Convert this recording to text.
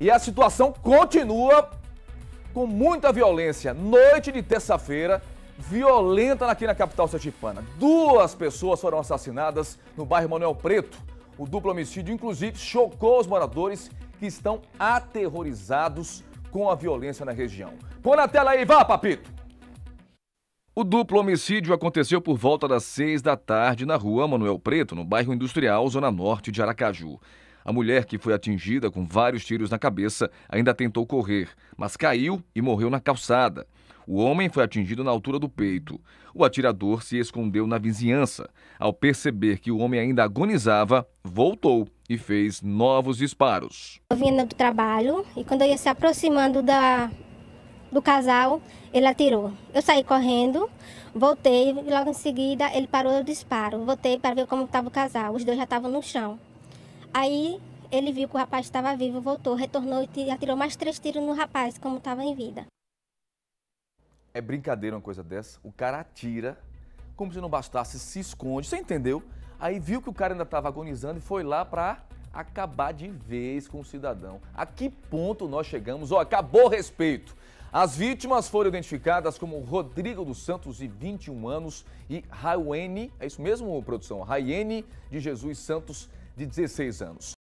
E a situação continua com muita violência. Noite de terça-feira, violenta aqui na capital sergipana. 2 pessoas foram assassinadas no bairro Manuel Preto. O duplo homicídio, inclusive, chocou os moradores que estão aterrorizados com a violência na região. Põe na tela aí, vá, papito! O duplo homicídio aconteceu por volta das 6 da tarde na rua Manuel Preto, no bairro Industrial, zona norte de Aracaju. A mulher, que foi atingida com vários tiros na cabeça, ainda tentou correr, mas caiu e morreu na calçada. O homem foi atingido na altura do peito. O atirador se escondeu na vizinhança. Ao perceber que o homem ainda agonizava, voltou e fez novos disparos. Eu vinha do trabalho e quando eu ia se aproximando do casal, ele atirou. Eu saí correndo, voltei e logo em seguida ele parou o disparo. Voltei para ver como estava o casal, os dois já estavam no chão. Aí ele viu que o rapaz estava vivo, voltou, retornou e atirou mais 3 tiros no rapaz, como estava em vida. É brincadeira uma coisa dessa? O cara atira, como se não bastasse, se esconde, você entendeu? Aí viu que o cara ainda estava agonizando e foi lá para acabar de vez com o cidadão. A que ponto nós chegamos? Acabou o respeito. As vítimas foram identificadas como Rodrigo dos Santos, de 21 anos, e Raiane, é isso mesmo, produção? Raiane de Jesus Santos, de 16 anos.